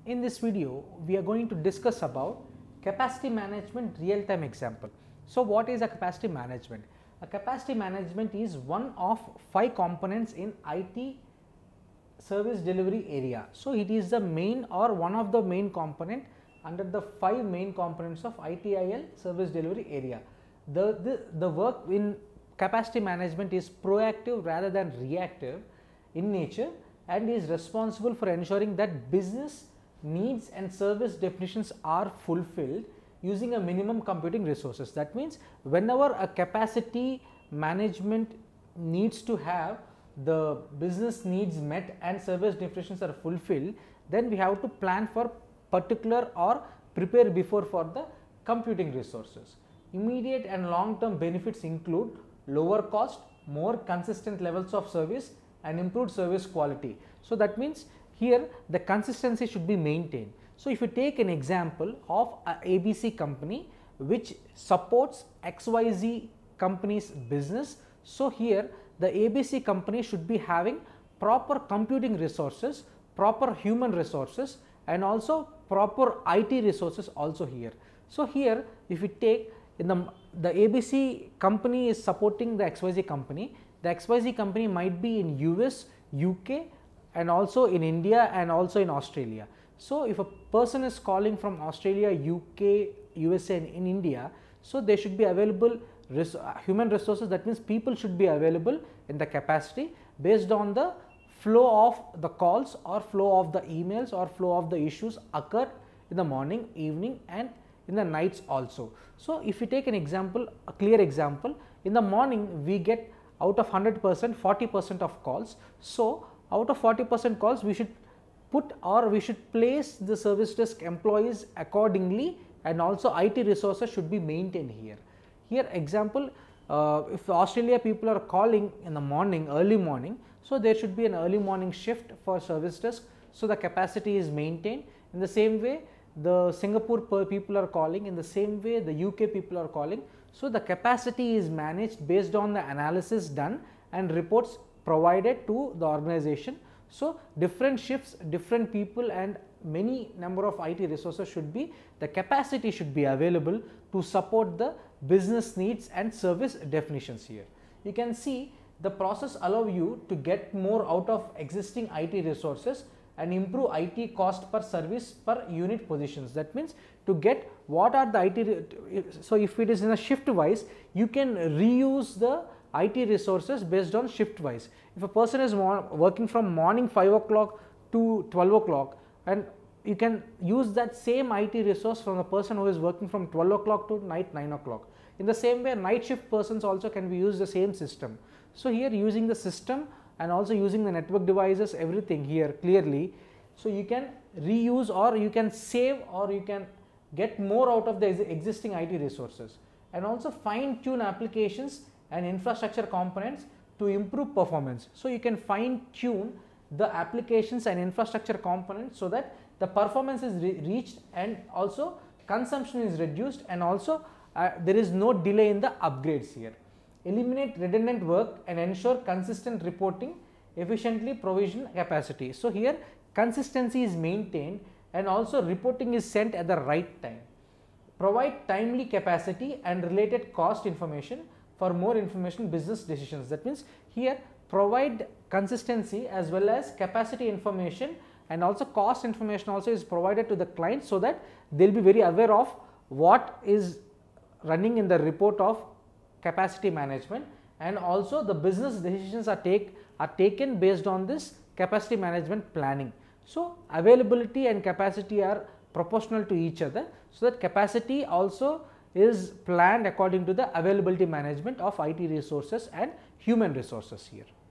In this video, we are going to discuss about capacity management real-time example. So what is a capacity management? A capacity management is one of 5 components in IT service delivery area. So it is the main or one of the main component under the 5 main components of ITIL service delivery area. The work in capacity management is proactive rather than reactive in nature and is responsible for ensuring that business needs and service definitions are fulfilled using a minimum computing resources. That means whenever a capacity management needs to have the business needs met and service definitions are fulfilled, then we have to plan for particular or prepare before for the computing resources. Immediate and long term benefits include lower cost, more consistent levels of service and improved service quality. So that means here the consistency should be maintained. So if you take an example of a ABC company which supports XYZ company's business, so here the ABC company should be having proper computing resources, proper human resources and also proper IT resources also here. So here if you take in the ABC company is supporting the XYZ company, the XYZ company might be in US, UK and also in India and also in Australia. So if a person is calling from Australia, UK, USA and in India, so they should be available human resources, that means people should be available in the capacity based on the flow of the calls or flow of the emails or flow of the issues occur in the morning, evening and in the nights also. So if you take an example, a clear example, in the morning we get out of 100% 40% of calls. So out of 40% calls we should put or we should place the service desk employees accordingly and also IT resources should be maintained here. Here example, if Australia people are calling in the morning, early morning, so there should be an early morning shift for service desk, so the capacity is maintained. In the same way the Singapore people are calling, in the same way the UK people are calling, so the capacity is managed based on the analysis done and reports provided to the organization. So different shifts, different people and many number of IT resources should be, the capacity should be available to support the business needs and service definitions here. You can see the process allow you to get more out of existing IT resources and improve IT cost per service per unit positions. That means to get what are the IT, so if it is in a shift wise, you can reuse the IT resources based on shift wise. If a person is working from morning 5 o'clock to 12 o'clock and you can use that same IT resource from a person who is working from 12 o'clock to night 9 o'clock. In the same way night shift persons also can be used the same system. So here using the system and also using the network devices, everything here clearly, so you can reuse or you can save or you can get more out of the existing IT resources and also fine tune applications and infrastructure components to improve performance. So you can fine tune the applications and infrastructure components so that the performance is reached and also consumption is reduced and also there is no delay in the upgrades here. Eliminate redundant work and ensure consistent reporting, efficiently provision capacity. So here consistency is maintained and also reporting is sent at the right time. Provide timely capacity and related cost information for more information business decisions. That means here provide consistency as well as capacity information and also cost information also is provided to the client so that they will be very aware of what is running in the report of capacity management and also the business decisions are taken based on this capacity management planning. So availability and capacity are proportional to each other, so that capacity also is planned according to the availability management of IT resources and human resources here.